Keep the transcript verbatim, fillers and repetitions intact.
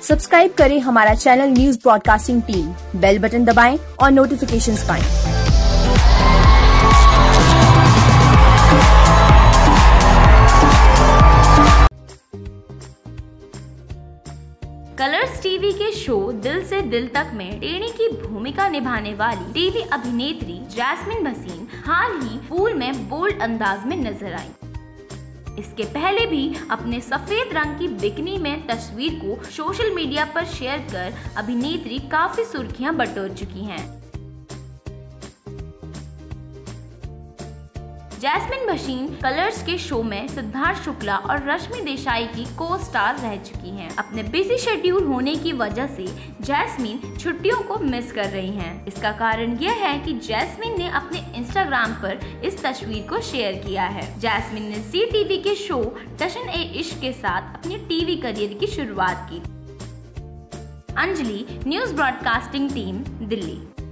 Subscribe करें हमारा channel news broadcasting team, bell button दबाएं और नोटिफिकेशंस पाएं। कलर्स टीवी के शो दिल से दिल तक में टेनी की भूमिका निभाने वाली टीवी अभिनेत्री जैस्मिन भसीन हाल ही फूल में बोल्ड अंदाज में नजर आई। इसके पहले भी अपने सफेद रंग की बिकनी में तस्वीर को सोशल मीडिया पर शेयर कर अभिनेत्री काफी सुर्खियां बटोर चुकी हैं। जैस्मिन भसीन कलर्स के शो में सिद्धार्थ शुक्ला और रश्मि देसाई की को स्टार रह चुकी हैं। अपने बिजी शेड्यूल होने की वजह से जैस्मिन छुट्टियों को मिस कर रही हैं। इसका कारण यह है कि जैस्मिन ने अपने इंस्टाग्राम पर इस तस्वीर को शेयर किया है। जैस्मिन ने जी टीवी के शो टशन ए इश्क के साथ अपने टीवी करियर की शुरुआत की। Anjali, news broadcasting team, Delhi.